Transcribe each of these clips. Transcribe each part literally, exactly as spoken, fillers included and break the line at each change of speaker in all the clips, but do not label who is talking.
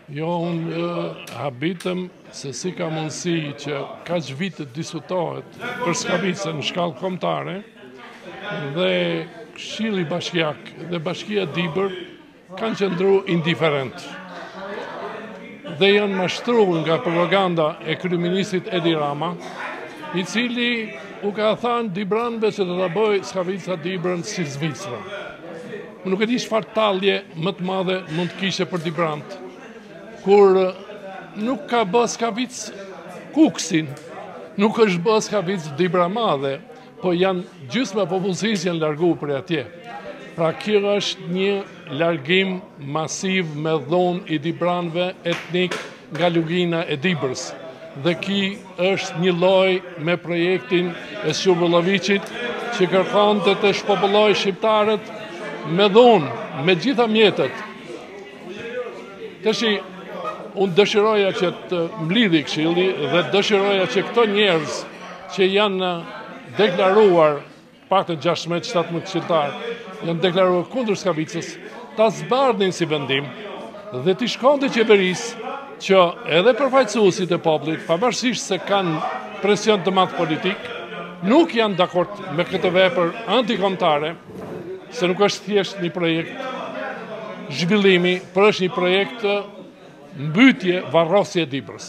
Jo, unë habitëm se si ka mundësi që kaq vite diskutohet për Skavicën në shkallë kombëtare dhe Këshilli Bashkiak dhe Bashkia Dibër kanë qëndru indiferent dhe janë mashtruar nga propaganda e kryeministit Edi Rama, i cili u ka thënë Dibranëve se do ta bëjë Skavica Dibrën si Zvicra. Nuk e di çfarë tallje më të madhe mund të kishte për Dibranët, kur nuk ka bë Skavic Kuksin, nuk është bë Skavic Dibra Madhe, po janë gjysma popullsisë janë larguar për atje. Pra kjo është një largim masiv me dhonë i Dibranëve etnik nga lugina e Dibrës. Dhe ki është një loj me projektin e Shubullovicit që kërkonte të shpopulloj shqiptarët me dhonë, me gjitha mjetët. Tashi, unë dëshiroja që të mblidhi Këshilli dhe dëshiroja që këto njerëz që janë deklaruar pak të gjashtëdhjetë shtatëdhjetë këshilltarë, janë deklaruar kundër Skavicës, ta zbardhin si vendim dhe t'i shkonte qeverisë që edhe përfaqësuesit e popullit, pavarësisht se kanë presion të madh politik, nuk janë dakord me këtë vepër antikombëtare, se nuk është thjesht një projekt zhvillimi, por është një projekt mbytje, varrosje e Dibrës.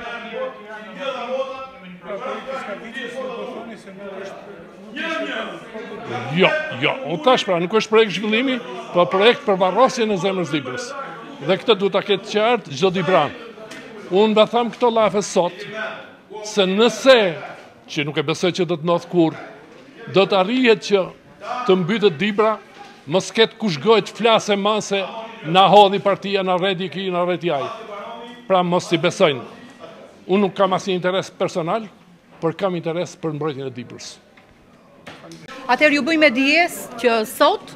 Jo, jo, unë tash pra, nuk është projekt zhvillimi, po projekt për varrosje në zemrës Dibrës. Dhe këtë duhet ta ketë qartë çdo Dibran. Unë ba tham këto lafe sot, se nëse, që nuk e besoj që do të ndodh kurrë, do të arrihet që të mbytet Dibra, mos ketë kush gojë të flasë mase na hodhi partia, na rreti ki, na rreti ai. Pra mos i besojnë. Unë nuk kam asnjë interes personal, por kam interes për mbrojtjen e Dibrës.
Atëherë ju bëjmë dijes që sot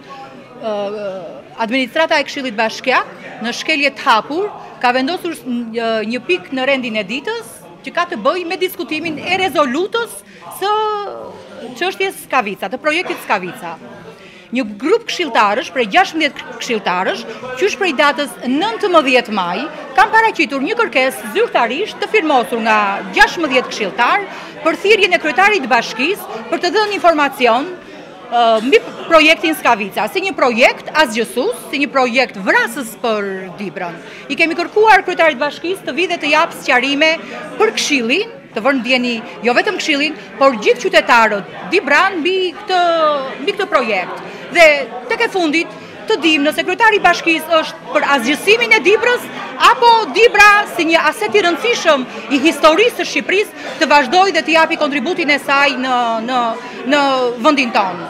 administrata e Këshillit Bashkiak në shkelje të hapur ka vendosur një pikë në rendin e ditës që ka të bëjë me diskutimin e rezolutës së çështjes Skavica, të projektit Skavica. Një grup këshilltarësh, prej gjashtëdhjetë këshilltarësh, qysh prej datës nëntëmbëdhjetë maj, kanë paraqitur një kërkesë zyrtarisht të firmosur nga gjashtëdhjetë këshilltarë për thirrjen e kryetarit të bashkisë për të dhënë informacion mbi projektin Skavica, si një projekt asgjësues, si një projekt vrasës për Dibrën. I kemi kërkuar kryetarit të bashkisë të vijë dhe të japë sqarime për Këshillin, të vënë ndjeni jo vetëm Këshillin, por gjithë qytetarët Dibran mbi këtë mbi këtë projekt. Dhe tek e fundit të dimë nëse kryetari i bashkisë është për asgjësimin e Dibrës apo Dibra si një aset i rëndësishëm i historisë së Shqipërisë të vazhdojë dhe të japi kontributin e saj në në në vendin tonë.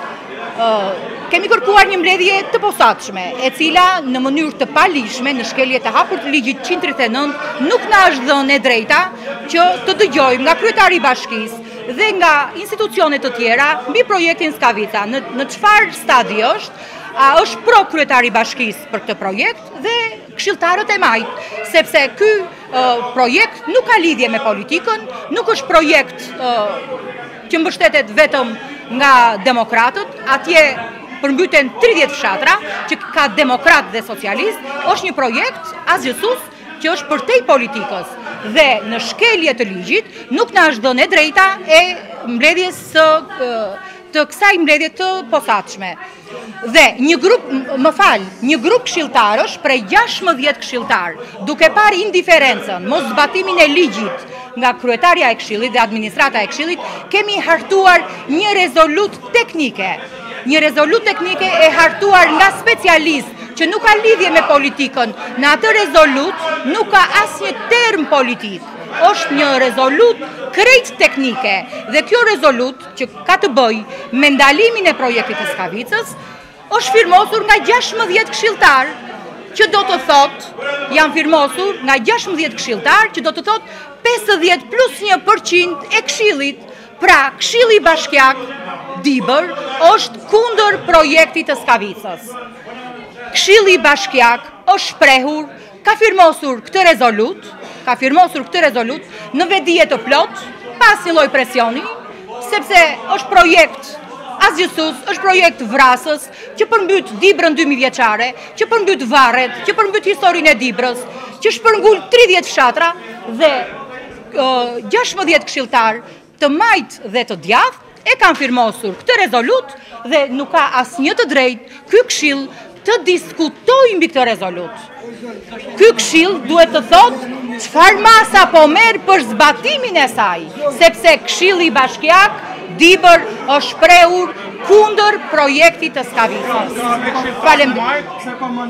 Uh, kemi kërkuar një mbledhje të posaçme, e cila në mënyrë të palishme në shkelje të hapur të ligjit njëzet e tridhjetë e nëntë nuk na është dhënë e drejta që të dëgjojmë nga kryetari i bashkisë dhe nga institucionet të tjera mbi projektin Skavica. Në në çfarë stadi është? A është pro kryetari i bashkisë për këtë projekt dhe këshilltarët e majt, sepse ky uh, projekt nuk ka lidhje me politikën, nuk është projekt uh, që mbështetet vetëm nga demokratët, atje përmbyten tridhjetë fshatra, që ka demokrat dhe socialist, është një projekt asgjësues që është përtej politikës dhe në shkelje të ligjit nuk na është dhënë e drejta e mbledhjes së të kësaj mbledhje të posaçme. Dhe një grup, më fal, një grup këshilltarësh prej gjashtëdhjetë këshilltar, duke parë indiferencën, mos zbatimin e ligjit nga kryetaria e Këshillit dhe administrata e Këshillit, kemi hartuar një rezolut teknike. Një rezolut teknike e hartuar nga specialist që nuk ka lidhje me politikën. Në atë rezolut nuk ka asnjë term politik. Është një rezolut krejt teknike dhe kjo rezolut që ka të bëjë me ndalimin e projektit të Skavicës është firmosur nga gjashtëdhjetë këshilltar, që do të thot, janë firmosur nga gjashtëdhjetë këshilltar, që do të thot pesëdhjetë plus një përqind e Këshillit. Pra, Këshilli Bashkiak Dibër është kundër projektit të Skavicës. Këshilli Bashkiak është shprehur, ka firmosur këtë rezolut, ka firmosur këtë rezolut në vedije të plot, pas një lloj presioni, sepse është projekt asgjësues, është projekt vrasës që përmbyt Dibrën dy mijë vjeçare, që përmbyt Varret, që përmbyt historinë e Dibrës, që shpërngull tridhjetë fshatra dhe uh, gjashtëdhjetë këshilltar të majt dhe të djathtë e kanë firmosur këtë rezolut dhe nuk ka asnjë të drejtë ky këshill të diskutojë mbi këtë rezolut. Ky këshill duhet të thotë çfarë masa po merr për zbatimin e saj, sepse Këshilli Bashkiak Dibër është shprehur kundër projektit të Skavicës. Faleminderit.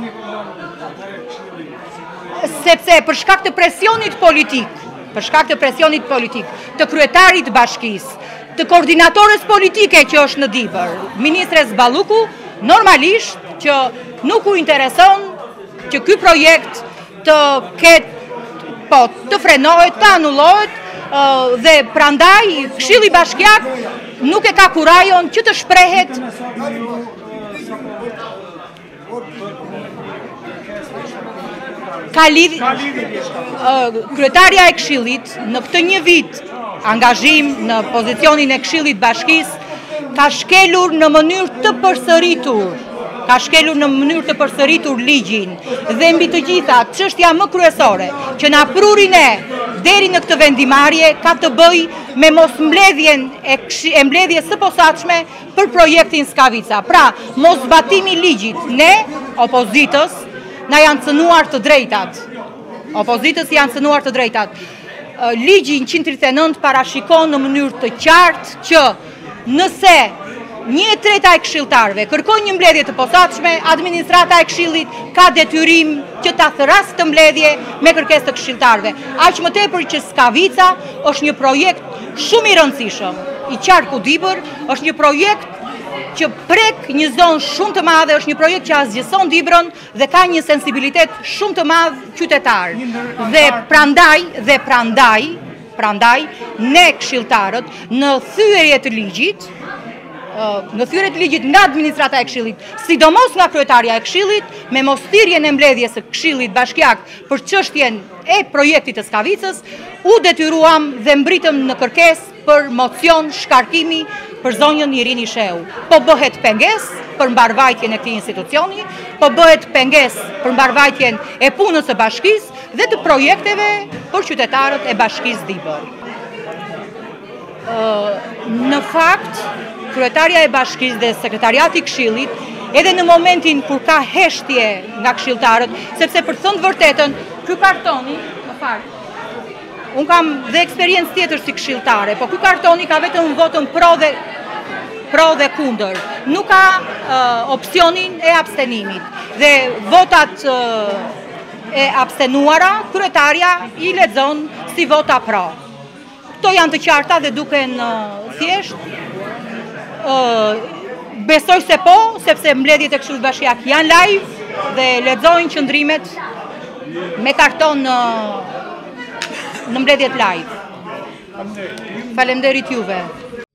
Sepse për shkak të presionit politik, për shkak të presionit politik të kryetarit të bashkisë, të koordinatorës politike që është në Dibër, ministres Balluku, normalisht që nuk u intereson që ky projekt të ketë, po, të frenohet, të anullohet, uh, dhe prandaj Këshilli Bashkiak nuk e ka kurajon që të shprehet ka lidhje uh, kryetarja e Këshillit në këtë një vit angazhim në pozicionin e Këshillit Bashkisë ka shkelur në mënyrë të përsëritur, ka shkelur në mënyrë të përsëritur ligjin dhe mbi të gjitha çështja më kryesore që na pruri ne deri në këtë vendimarrje ka të bëjë me mosmbledhjen e, e mbledhjes së posaçme për projektin Skavica. Pra, mos zbatimi i ligjit, ne opozitës na janë cënuar të drejtat. Opozitës janë cënuar të drejtat. Ligji njëqind e tridhjetë e nëntë parashikon në mënyrë të qartë që nëse një e treta e këshilltarëve kërkon një mbledhje të posaçme, administrata e Këshillit ka detyrim që ta thërasë këtë mbledhje me kërkesë të këshilltarëve. Aq më tepër që Skavica është një projekt shumë i rëndësishëm. I qarku Dibër është një projekt që prek një zonë shumë të madhe, është një projekt që azgjëson Dibrën dhe ka një sensibilitet shumë të madh qytetar. Dhe prandaj, dhe prandaj, prandaj ne këshilltarët në thyerje të ligjit, në thyerje të ligjit nga administrata e Këshillit, sidomos nga kryetarja e Këshillit, me mosthirrjen e mbledhjes së Këshillit Bashkiak për çështjen e projektit të Skavicës, u detyruam dhe mbritëm në kërkesë për mocion shkarkimi për zonjën Irini Sheu. Po bëhet pengesë për mbarvajtjen e këtij institucioni, po bëhet pengesë për mbarvajtjen e punës së bashkisë dhe të projekteve për qytetarët e bashkisë Dibër. Në fakt, kryetarja e bashkisë dhe sekretariati i Këshillit, edhe në momentin kur ka heshtje nga këshilltarët, sepse për të thënë vërtetën, ky kartoni, më fal, unë kam dhe eksperiencë tjetër si këshilltare, po ky kartoni ka vetëm votën pro dhe pro dhe kundër. Nuk ka uh, opsionin e abstenimit. Dhe votat uh, e abstenuara, kryetarja i lexon si vota pro. Këto janë të qarta dhe duken uh, thjesht. Uh, besoj se po, sepse mbledhjet e Këshillit Bashkiak janë live dhe lexojnë qëndrimet me karton uh, në mbledhjet live. Faleminderit juve.